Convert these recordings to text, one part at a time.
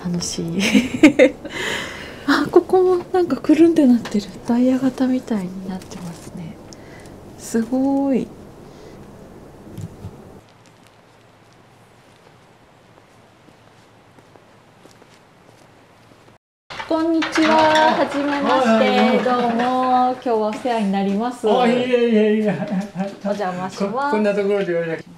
楽しい。あ、ここもなんかくるんでなってる。ダイヤ型みたいになってますね。すごい。こんにちは。はじめまして。どうも。今日はお世話になります。 あ、いえいえいえ。 お邪魔します。 こんなところでよろしく。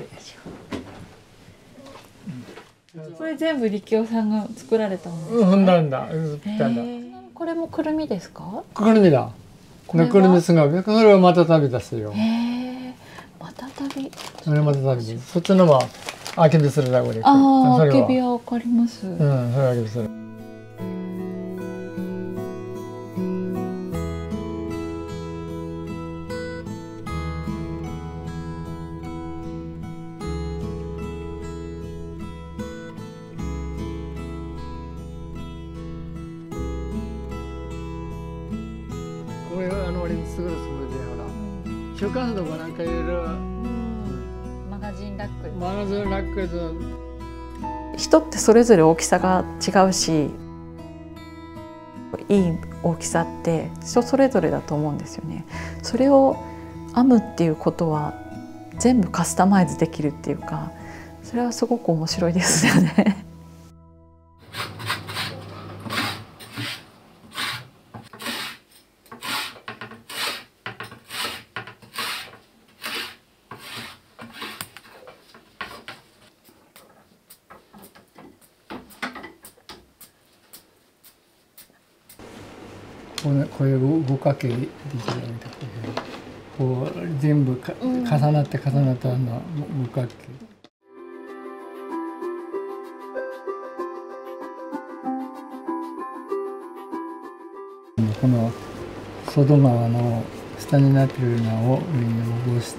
これ全部力夫さんが作られたものですか？ なんだ。 これもくるみですか？ くるみだ。くるみすが、それはまた旅ですよ。 また旅。 それまた旅です。そっちのはあけびするだこれ。 ああ、あけびはわかります。 それはあけびする。これ俺にすぐるつもりでほら、週刊誌とかなんかいろいろマガジンラック。 マガジンラックで人ってそれぞれ大きさが違うし、いい大きさって人それぞれだと思うんですよね。それを編むっていうことは全部カスタマイズできるっていうか、それはすごく面白いですよね。 こういう五角形できるみたいな。こう全部重なって五角形。この外側の下になっているのを上に下ろして、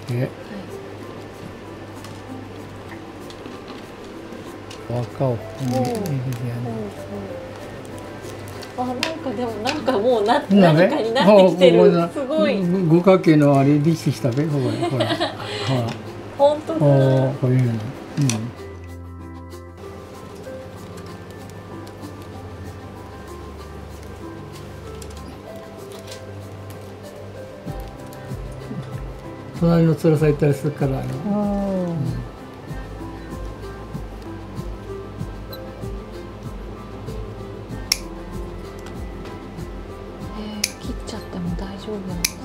輪っかをここに入れてやる。 あ、なんかでもなんかもう何かになってきてる。すごい。 五角形のあれ力士したべ、ほらほら。 本当だ。 こういうの。隣の辛さ行ったりするから。 切っちゃっても大丈夫なんです。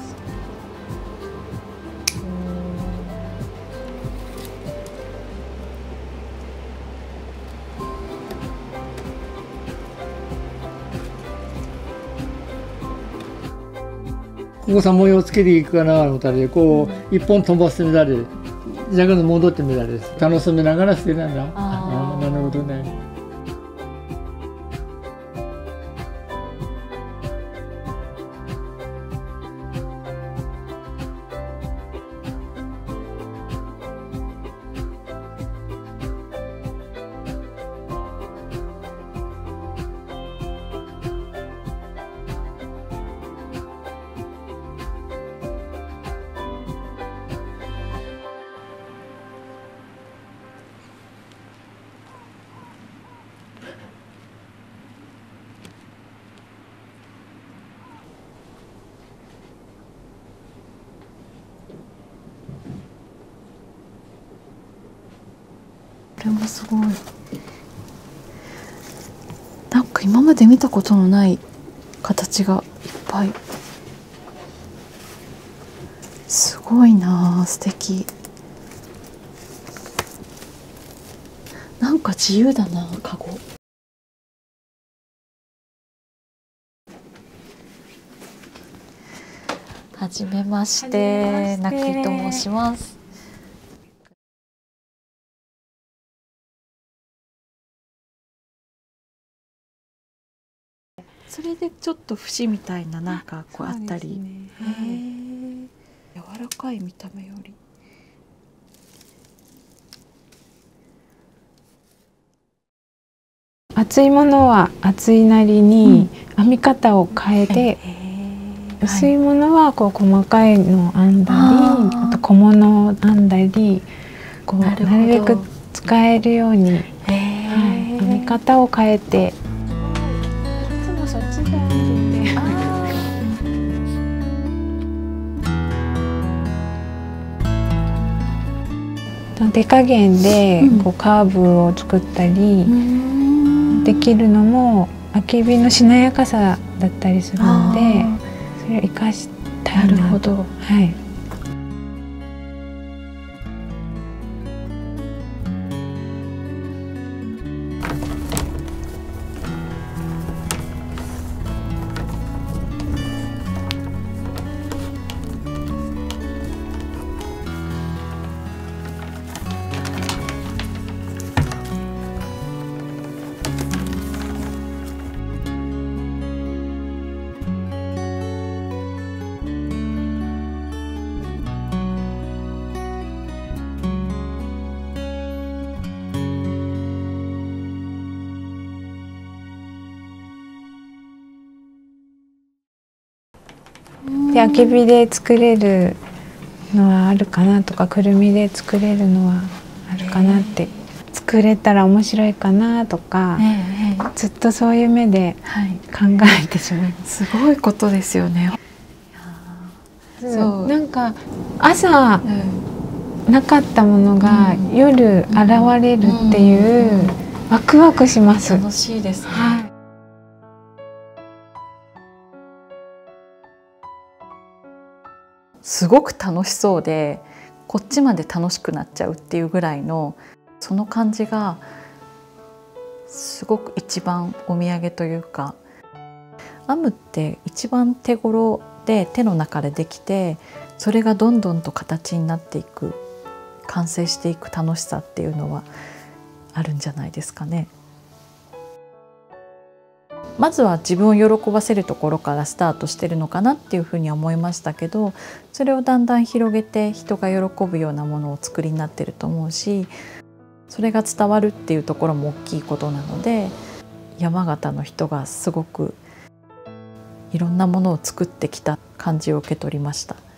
ここさ模様つけていくかなと思ったり、こう一本飛ばしてみたり、逆に戻ってみたり楽しみながらしてたんだ。なるほどね。これもすごい。なんか今まで見たことのない形がいっぱい。すごいなあ、素敵。なんか自由だな、カゴ。はじめまして、なきと申します。それでちょっと節みたいななんかこうあったり、柔らかい見た目より。 厚いものは厚いなりに編み方を変えて、薄いものはこう細かいのを編んだり、あと小物を編んだり、こうなるべく使えるように、編編み方を変えて、いつもそっちがあるんで。手加減でこうカーブを作ったりできるのもあけびのしなやかさだったりするので、それを生かしたいなと。はい。であけびで作れるのはあるかなとか、くるみで作れるのはあるかなって、作れたら面白いかなとか、ずっとそういう目で考えてしまいます。 すごいことですよね。 そう、なんか朝なかったものが夜現れるっていうワクワクします。 楽しいですね。 はい。 すごく楽しそうで、こっちまで楽しくなっちゃうっていうぐらいのその感じがすごく一番お土産というか、編むって一番手頃で手の中でできて、それがどんどんと形になっていく、完成していく楽しさっていうのはあるんじゃないですかね。まずは自分を喜ばせるところからスタートしてるのかなっていうふうには思いましたけど、それをだんだん広げて人が喜ぶようなものをお作りになってると思うし、それが伝わるっていうところも大きいことなので、山形の人がすごくいろんなものを作ってきた感じを受け取りました。